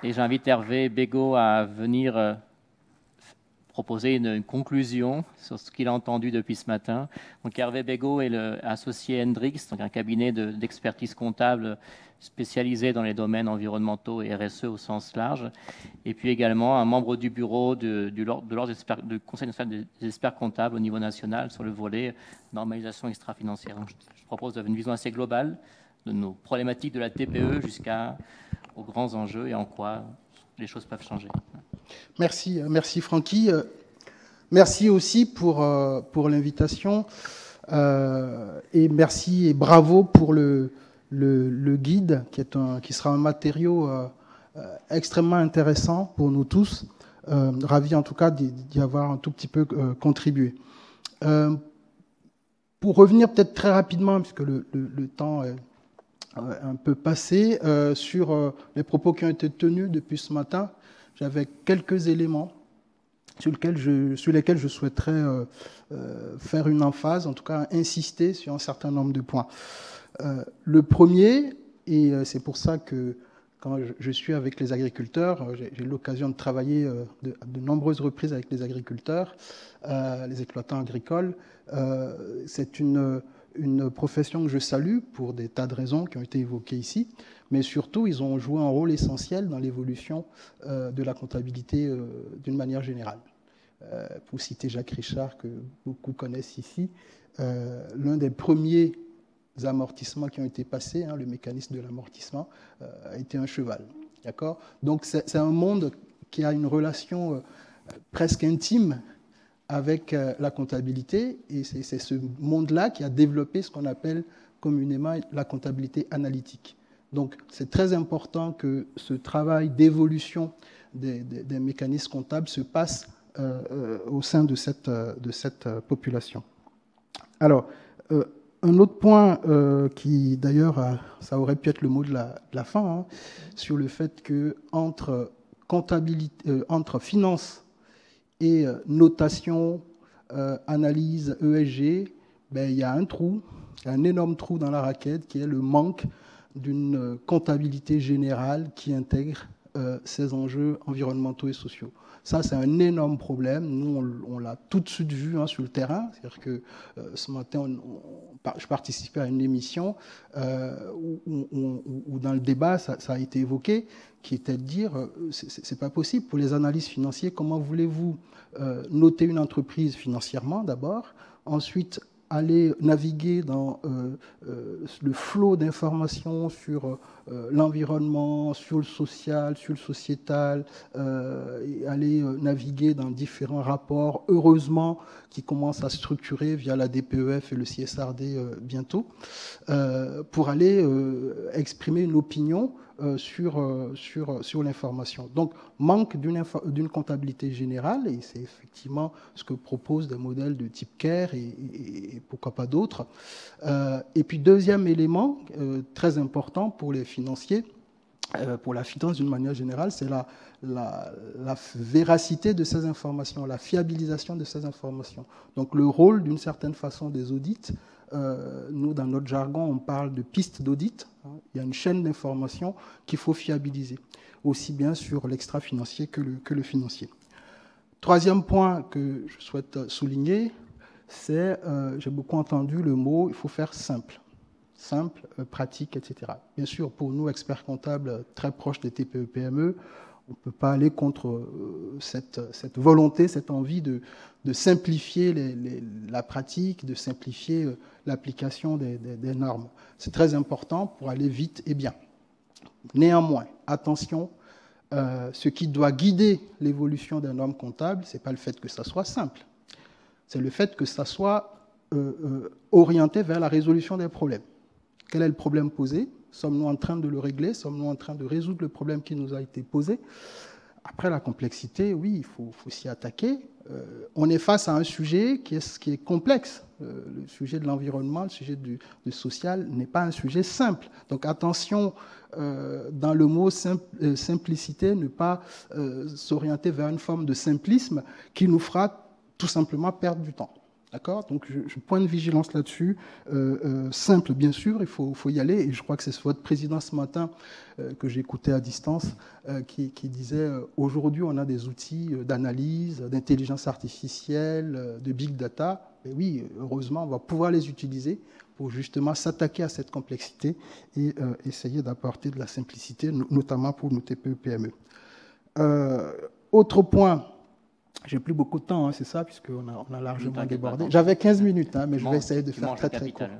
et j'invite Hervé Bégaud à venir proposer une conclusion sur ce qu'il a entendu depuis ce matin. Donc Hervé Bégaud est associé Hendrix, donc un cabinet d'expertise comptable spécialisé dans les domaines environnementaux et RSE au sens large, et puis également un membre du bureau du Conseil national des experts comptables au niveau national sur le volet normalisation extra-financière. Donc je propose d'avoir une vision assez globale de nos problématiques de la TPE jusqu'aux grands enjeux et en quoi les choses peuvent changer. Merci Francky. Merci aussi pour l'invitation et merci et bravo pour le guide qui sera un matériau extrêmement intéressant pour nous tous. Ravi en tout cas d'y avoir un tout petit peu contribué. Pour revenir peut-être très rapidement, puisque le temps est un peu passé, sur les propos qui ont été tenus depuis ce matin, j'avais quelques éléments sur lesquels je souhaiterais faire une emphase, en tout cas insister sur un certain nombre de points. Le premier, et c'est pour ça que quand je suis avec les agriculteurs, j'ai eu l'occasion de travailler de nombreuses reprises avec les agriculteurs, les exploitants agricoles. C'est une profession que je salue pour des tas de raisons qui ont été évoquées ici, mais surtout, ils ont joué un rôle essentiel dans l'évolution de la comptabilité d'une manière générale. Pour citer Jacques Richard, que beaucoup connaissent ici, l'un des premiers amortissements qui ont été passés, le mécanisme de l'amortissement, a été un cheval. D'accord ? Donc, c'est un monde qui a une relation presque intime avec la comptabilité, et c'est ce monde-là qui a développé ce qu'on appelle communément la comptabilité analytique. Donc, c'est très important que ce travail d'évolution des mécanismes comptables se passe au sein de cette population. Alors, un autre point qui, d'ailleurs, ça aurait pu être le mot de la fin, sur le fait que entre finance et notation, analyse, ESG, il y a un énorme trou dans la raquette qui est le manque d'une comptabilité générale qui intègre ces enjeux environnementaux et sociaux. Ça, c'est un énorme problème. Nous, on l'a tout de suite vu sur le terrain. C'est-à-dire que ce matin, je participais à une émission où dans le débat, ça a été évoqué, qui était de dire, c'est pas possible pour les analystes financiers, comment voulez-vous noter une entreprise financièrement d'abord, ensuite aller naviguer dans le flot d'informations sur l'environnement, sur le social, sur le sociétal, et aller naviguer dans différents rapports, heureusement, qui commencent à structurer via la DPEF et le CSRD bientôt, pour aller exprimer une opinion sur l'information. Donc, manque d'une comptabilité générale, et c'est effectivement ce que proposent des modèles de type CARE et pourquoi pas d'autres. Et puis, deuxième élément très important pour les financiers, pour la finance d'une manière générale, c'est la véracité de ces informations, la fiabilisation de ces informations. Donc, le rôle, d'une certaine façon, des audits. Nous, dans notre jargon, on parle de pistes d'audit. Il y a une chaîne d'informations qu'il faut fiabiliser, aussi bien sur l'extra-financier que le financier. Troisième point que je souhaite souligner, c'est, j'ai beaucoup entendu le mot, il faut faire simple. Simple, pratique, etc. Bien sûr, pour nous, experts comptables très proches des TPE-PME, on ne peut pas aller contre cette volonté, cette envie de simplifier la pratique, de simplifier l'application des normes. C'est très important pour aller vite et bien. Néanmoins, attention, ce qui doit guider l'évolution des normes comptables, ce n'est pas le fait que ça soit simple, c'est le fait que ça soit orienté vers la résolution des problèmes. Quel est le problème posé ? Sommes-nous en train de le régler ? Sommes-nous en train de résoudre le problème qui nous a été posé ? Après, la complexité, oui, il faut s'y attaquer. On est face à un sujet qui est complexe. Le sujet de l'environnement, le sujet du social n'est pas un sujet simple. Donc attention, dans le mot simplicité, ne pas s'orienter vers une forme de simplisme qui nous fera tout simplement perdre du temps. D'accord? Donc, je point de vigilance là-dessus. Simple, bien sûr, il faut y aller. Et je crois que c'est votre président ce matin que j'écoutais à distance qui disait aujourd'hui, on a des outils d'analyse, d'intelligence artificielle, de big data. Et oui, heureusement, on va pouvoir les utiliser pour justement s'attaquer à cette complexité et essayer d'apporter de la simplicité, notamment pour nos TPE-PME. Autre point. J'ai plus beaucoup de temps, hein, c'est ça, puisqu'on a largement débordé. J'avais 15 minutes, hein, mais je vais essayer de faire très très court.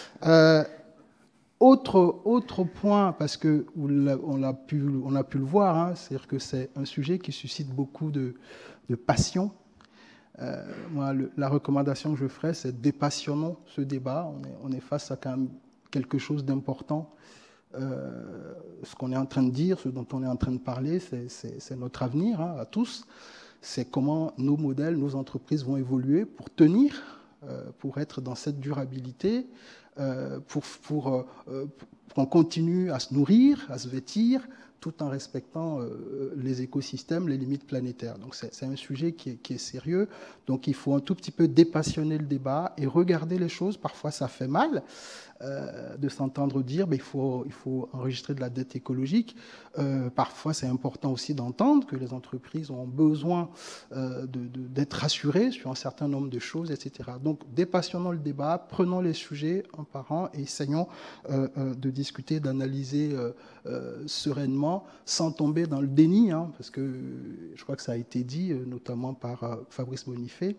Autre point, parce que on a pu le voir, hein, c'est-à-dire que c'est un sujet qui suscite beaucoup de passion. Moi, la recommandation que je ferais, c'est dépassionnons ce débat. On est face à quand même quelque chose d'important. Ce qu'on est en train de dire, ce dont on est en train de parler, c'est notre avenir, hein, à tous. C'est comment nos modèles, nos entreprises vont évoluer pour tenir, pour être dans cette durabilité, pour qu'on continue à se nourrir, à se vêtir, tout en respectant les écosystèmes, les limites planétaires. Donc c'est un sujet qui est sérieux. Donc il faut un tout petit peu dépassionner le débat et regarder les choses. Parfois ça fait mal de s'entendre dire il faut enregistrer de la dette écologique. Parfois c'est important aussi d'entendre que les entreprises ont besoin d'être rassurées sur un certain nombre de choses, etc. Donc dépassionnons le débat, prenons les sujets un par un et essayons de discuter, d'analyser sereinement, sans tomber dans le déni, hein, parce que je crois que ça a été dit, notamment par Fabrice Bonifay.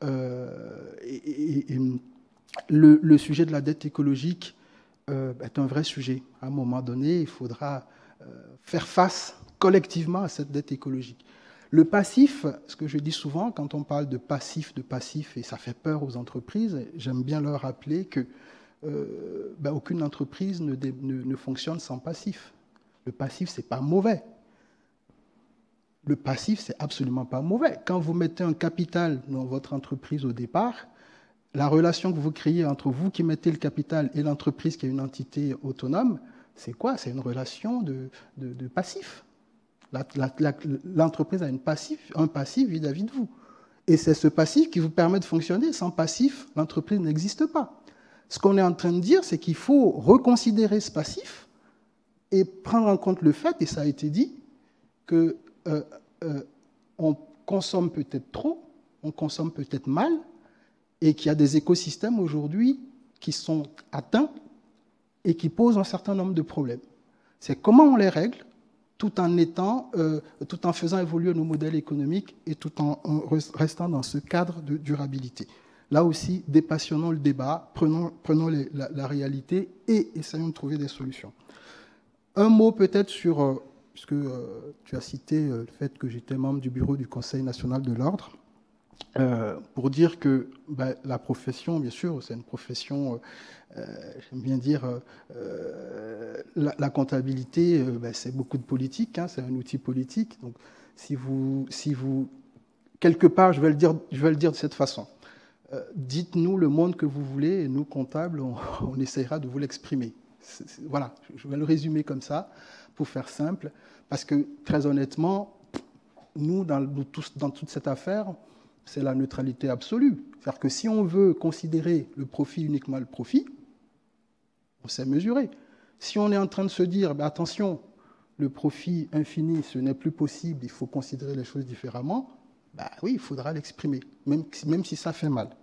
Le sujet de la dette écologique est un vrai sujet. À un moment donné, il faudra faire face collectivement à cette dette écologique. Le passif, ce que je dis souvent, quand on parle de passif, et ça fait peur aux entreprises, j'aime bien leur rappeler que aucune entreprise ne fonctionne sans passif. Le passif, c'est pas mauvais. Le passif, c'est absolument pas mauvais. Quand vous mettez un capital dans votre entreprise au départ, la relation que vous créez entre vous qui mettez le capital et l'entreprise qui est une entité autonome, c'est quoi? C'est une relation de passif. L'entreprise a un passif vis-à-vis de vous. Et c'est ce passif qui vous permet de fonctionner. Sans passif, l'entreprise n'existe pas. Ce qu'on est en train de dire, c'est qu'il faut reconsidérer ce passif et prendre en compte le fait, et ça a été dit, que on consomme peut-être trop, on consomme peut-être mal, et qu'il y a des écosystèmes aujourd'hui qui sont atteints et qui posent un certain nombre de problèmes. C'est comment on les règle, tout en faisant évoluer nos modèles économiques et tout en restant dans ce cadre de durabilité. Là aussi, dépassionnons le débat, prenons la réalité et essayons de trouver des solutions. Un mot peut-être sur, puisque tu as cité le fait que j'étais membre du bureau du Conseil national de l'ordre, pour dire que la profession, bien sûr, c'est une profession, j'aime bien dire, la comptabilité, c'est beaucoup de politique, hein, c'est un outil politique. Donc, si vous quelque part, je vais le dire de cette façon. Dites-nous le monde que vous voulez et nous, comptables, on essaiera de vous l'exprimer. Voilà, je vais le résumer comme ça, pour faire simple, parce que, très honnêtement, nous, dans toute cette affaire, c'est la neutralité absolue. C'est-à-dire que si on veut considérer le profit uniquement le profit, on sait mesurer. Si on est en train de se dire, attention, le profit infini, ce n'est plus possible, il faut considérer les choses différemment, oui, il faudra l'exprimer, même si ça fait mal.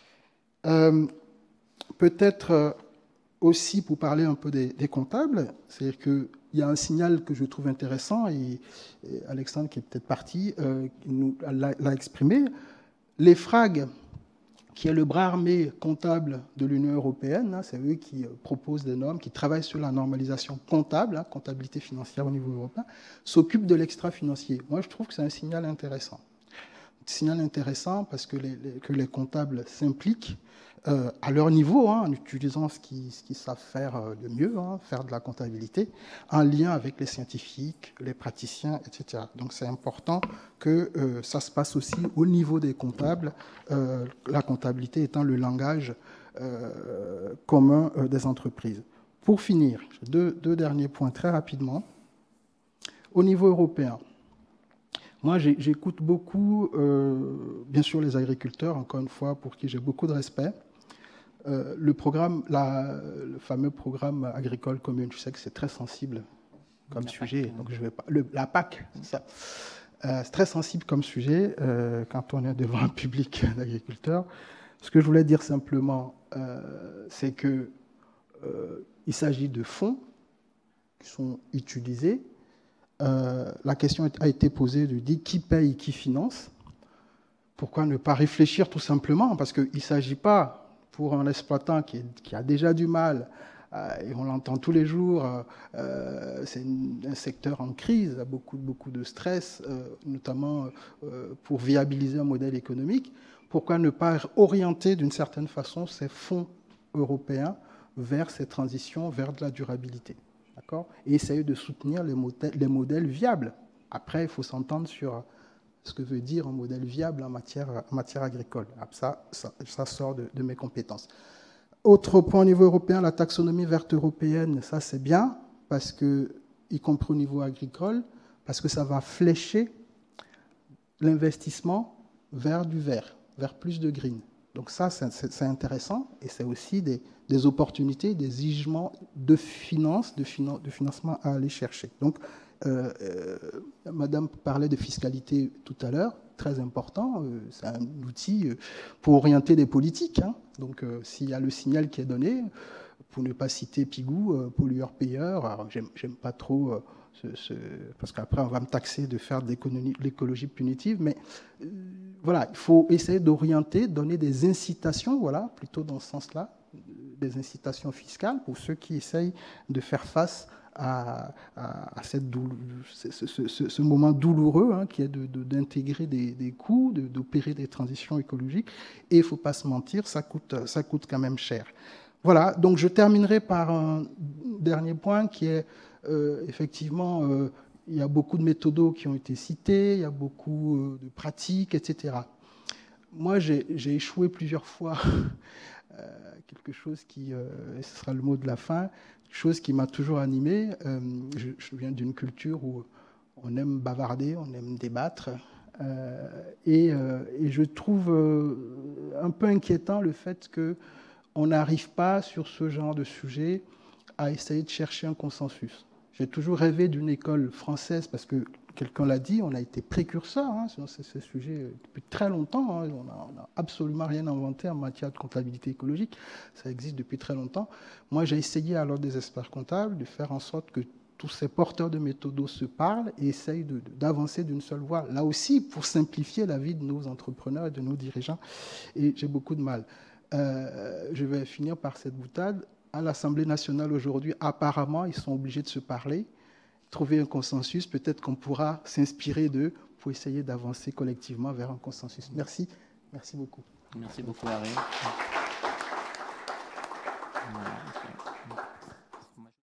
Peut-être aussi, pour parler un peu des comptables, c'est-à-dire qu'il y a un signal que je trouve intéressant, et Alexandre, qui est peut-être parti, l'a exprimé. L'EFRAG, qui est le bras armé comptable de l'Union européenne, hein, c'est eux qui proposent des normes, qui travaillent sur la normalisation comptable, hein, comptabilité financière au niveau européen, s'occupe de l'extra-financier. Moi, je trouve que c'est un signal intéressant. Signal intéressant parce que les comptables s'impliquent à leur niveau, hein, en utilisant ce qu'ils savent faire le mieux, hein, faire de la comptabilité, en lien avec les scientifiques, les praticiens, etc. Donc c'est important que ça se passe aussi au niveau des comptables, la comptabilité étant le langage commun des entreprises. Pour finir, deux derniers points très rapidement. Au niveau européen, Moi, j'écoute beaucoup, bien sûr, les agriculteurs, encore une fois, pour qui j'ai beaucoup de respect. Le fameux programme agricole commun, je sais que c'est très sensible comme sujet, donc je vais pas. La PAC, c'est ça. C'est très sensible comme sujet quand on est devant un public d'agriculteurs. Ce que je voulais dire simplement, c'est que il s'agit de fonds qui sont utilisés. La question a été posée de dire qui paye, qui finance. Pourquoi ne pas réfléchir tout simplement? Parce qu'il ne s'agit pas pour un exploitant qui a déjà du mal, et on l'entend tous les jours, c'est un secteur en crise, beaucoup de stress, notamment pour viabiliser un modèle économique. Pourquoi ne pas orienter d'une certaine façon ces fonds européens vers ces transitions, vers de la durabilité, d'accord? Et essayer de soutenir les modèles viables. Après, il faut s'entendre sur ce que veut dire un modèle viable en matière agricole. Ça sort de mes compétences. Autre point au niveau européen, la taxonomie verte européenne, ça c'est bien, parce que, y compris au niveau agricole, parce que ça va flécher l'investissement vers du vert, vers plus de green. Donc ça, c'est intéressant, et c'est aussi des opportunités, des gisements de financement à aller chercher. Donc, Madame parlait de fiscalité tout à l'heure, très important, c'est un outil pour orienter des politiques. Hein. Donc s'il y a le signal qui est donné, pour ne pas citer Pigou, pollueur-payeur, j'aime pas trop, parce qu'après on va me taxer de faire de l'écologie punitive, mais voilà, il faut essayer d'orienter, donner des incitations, voilà, plutôt dans ce sens-là, des incitations fiscales pour ceux qui essayent de faire face à ce moment douloureux, hein, qui est d'intégrer des coûts, d'opérer des transitions écologiques. Et il ne faut pas se mentir, ça coûte quand même cher. Voilà, donc je terminerai par un dernier point qui est effectivement, il y a beaucoup de méthodos qui ont été cités, il y a beaucoup de pratiques, etc. Moi, j'ai échoué plusieurs fois, quelque chose qui, et ce sera le mot de la fin, chose qui m'a toujours animé. Je viens d'une culture où on aime bavarder, on aime débattre. Et je trouve un peu inquiétant le fait qu'on n'arrive pas sur ce genre de sujet à essayer de chercher un consensus. J'ai toujours rêvé d'une école française parce que, quelqu'un l'a dit, on a été précurseurs hein, sur ces sujets depuis très longtemps. Hein. On n'a absolument rien inventé en matière de comptabilité écologique. Ça existe depuis très longtemps. Moi, j'ai essayé, à l'ordre des experts comptables, de faire en sorte que tous ces porteurs de méthodos se parlent et essayent d'avancer d'une seule voie. Là aussi, pour simplifier la vie de nos entrepreneurs et de nos dirigeants. Et j'ai beaucoup de mal. Je vais finir par cette boutade. À l'Assemblée nationale aujourd'hui, apparemment, ils sont obligés de se parler, trouver un consensus. Peut-être qu'on pourra s'inspirer d'eux pour essayer d'avancer collectivement vers un consensus. Merci. Merci beaucoup. Merci beaucoup, Harry.